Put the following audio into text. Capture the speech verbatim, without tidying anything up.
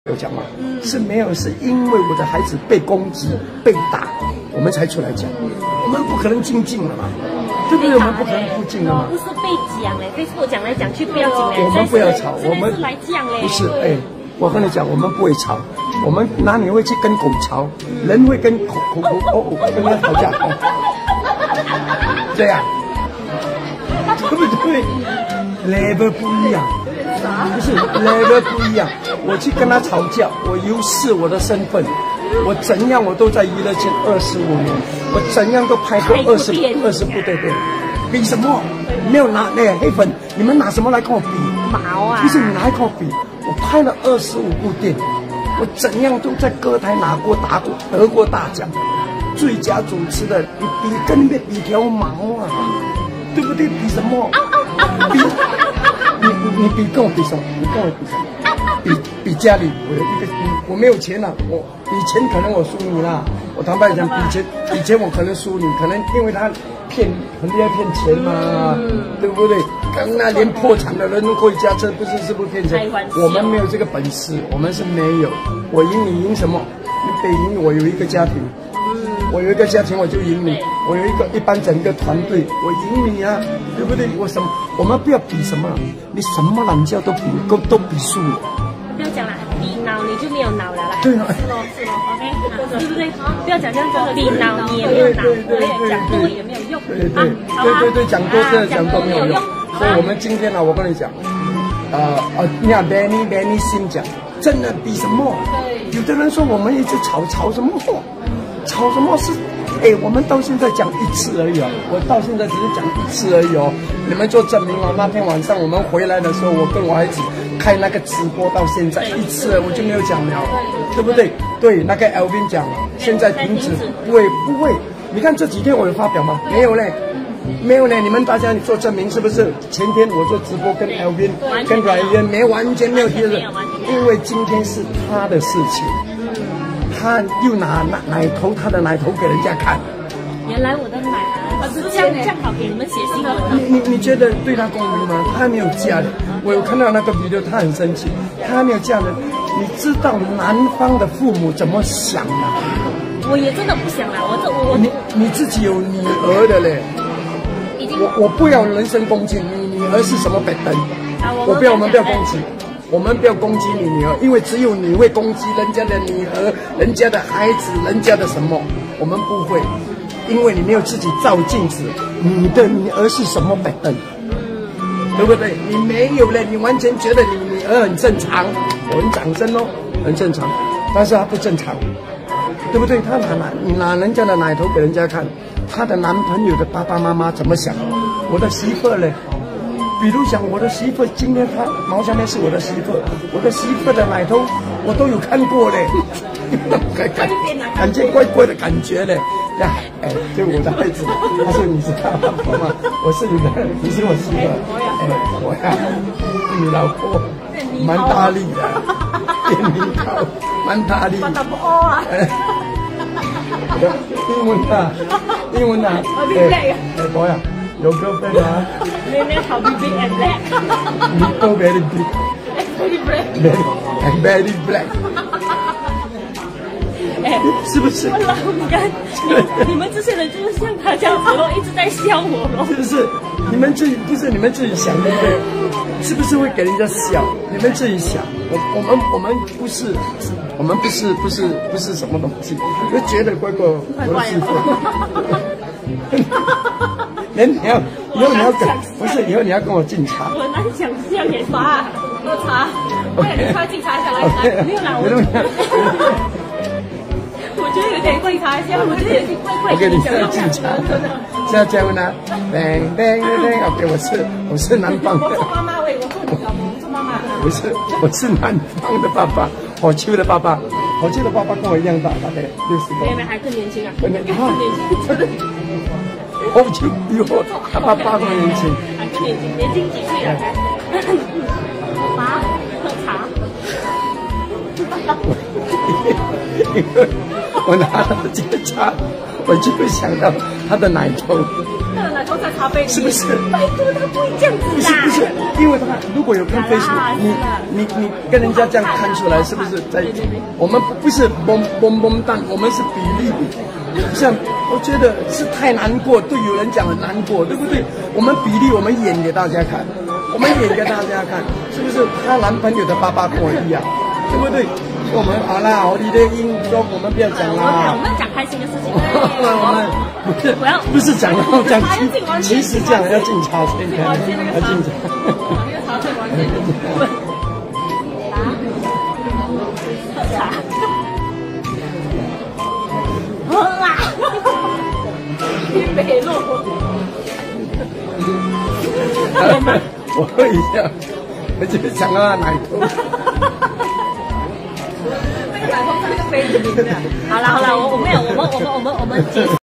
有讲吗？是没有，是因为我的孩子被攻击、被打，我们才出来讲。我们不可能静静的嘛，对不对？我们不可能不静的嘛。 不是被讲嘞，被我讲来讲去不要讲嘞。 我们不要吵，我们是来讲嘞。 不是，哎，我跟你讲，我们不会吵，我们哪里会去跟狗吵？人会跟狗狗狗哦跟它吵架，这样，对不对 ？level 不一样。不是 level 不一样，我去跟他吵架，我有视我的身份，我怎样我都在娱乐圈二十五年，我怎样都拍过二十二十部对对，比什么？没有拿那个黑粉，你们拿什么来跟我比？ 毛啊！ 不是你拿来跟我比，我拍了二十五部电影，我怎样都在歌台拿过打过得过大奖，最佳主持的，你比跟你比条毛啊，对不对？比什么？比。你你你比跟我比什么？你跟我比什么？比比家里，我有一个，我没有钱了、啊，我比钱可能我输你啦。我坦白讲，比钱比钱我可能输你，可能因为他骗，很厉害骗钱嘛，嗯、对不对？跟那连破产的人都可以驾车，不是是不是骗钱？我们没有这个本事，我们是没有。我赢你赢什么？你得赢我有一个家庭。我有一个家庭，我就赢你；我有一个一般整个团队，我赢你啊，对不对？我什么？我们不要比什么，你什么懒觉都比，都都比输了。 不要讲了，比脑你就没有脑了啦。 对啊， 是咯是咯 ，OK， 对不对？不要讲这样子，比脑你也没有脑，对，讲多也没有用。 对对对对对对，讲多真的讲多没有用。所以我们今天呢，我跟你讲，呃呃，你看 Benny Benny 心讲，真的比什么？有的人说我们一直吵吵什么？吵什么事？哎，我们到现在讲一次而已哦，我到现在只是讲一次而已哦。你们做证明哦。那天晚上我们回来的时候，我跟我孩子开那个直播，到现在一次我就没有讲了，对不对？对，那个 Alvin 讲，现在停止，不会不会。你看这几天我有发表吗？没有嘞，没有嘞。你们大家你做证明是不是？前天我做直播跟 Alvin 跟 Ryan 没完全没有提了，因为今天是他的事情。他又拿奶奶头，他的奶头给人家看。 原来我的奶奶是这样这样好给你们写新闻的。 你你你觉得对他公平吗？他还没有嫁的，我有看到那个 video， 他很生气，他还没有嫁的。你知道男方的父母怎么想的？ 我也真的不想了，我这我你你自己有女儿的嘞。我我不要人身攻击，你女儿是什么本等？我不要，我们不要攻击。我们不要攻击你女儿，因为只有你会攻击人家的女儿、人家的孩子、人家的什么，我们不会，因为你没有自己照镜子，你的女儿是什么本分，对不对？你没有了，你完全觉得你女儿很正常，我们掌声哦，很正常，但是她不正常，对不对？她拿拿你拿人家的奶头给人家看，她的男朋友的爸爸妈妈怎么想？我的媳妇嘞？比如讲，我的媳妇今天她毛下面是我的媳妇，我的媳妇的奶头我都有看过嘞，感感感觉怪怪的感觉嘞。呀，哎，就我的孩子，他说你是他老婆吗？我是你的，你是我媳妇。哎，我呀，你老婆蛮大力的，变名头蛮大力。哎，英文啊，英文啊，哎，哎，我呀。Your girlfriend, ah? Name how big and black. Nico very big. Very black. Very and very black. 哎， 是不是？ 我老干，你们这些人就是像他这样子咯，一直在笑我咯。 是不是？你们自己不是你们自己想对不对？是不是会给人家笑？你们自己想。我我们我们不是，我们不是不是不是什么东西，就觉得怪怪，我的媳妇。人你要以后你要跟不是以后你要跟我敬茶。 我难想象也啥，喝茶。快点，快敬茶一下来来，没有啦，我我觉得有点跪茶一下，我觉得有点怪怪的。 我给你现在敬茶，现在这样呢，叮叮叮 ，OK， 我是我是南方的。 我做妈妈喂，我做你老婆，我做妈妈。 不是，我是南方的爸爸，火秋的爸爸，火秋的爸爸跟我一样大，大概六十多。 原来还更年轻啊！ 更年轻， 更年轻，真的。 火秋比我他爸爸更年轻。 还更年轻，年轻几岁了？爸，喝茶。 因为我拿到这个茶，我就会想到他的奶头。 奶头在茶杯里， 是不是？ 拜托他不会这样子啦。 不是不是，因为他如果有看 Facebook， 你你你跟人家这样看出来，是不是在？我们不是懵懵懵蛋，我们是比例。像我觉得是太难过，对有人讲很难过，对不对？我们比例，我们演给大家看，我们演给大家看，是不是？她男朋友的爸爸跟我一样，对不对？我们好啦，我你的英中我们不要讲啦。 我们讲开心的事情。 我们不是不要不是讲然后讲，其实这样要进茶水间，要进茶。那个茶水完全不。喝茶。喝啦！北路。我喝一下，我就想到奶头。那个奶头在那个杯子里面。好了好了，我我没有，我们我们我们我们结束。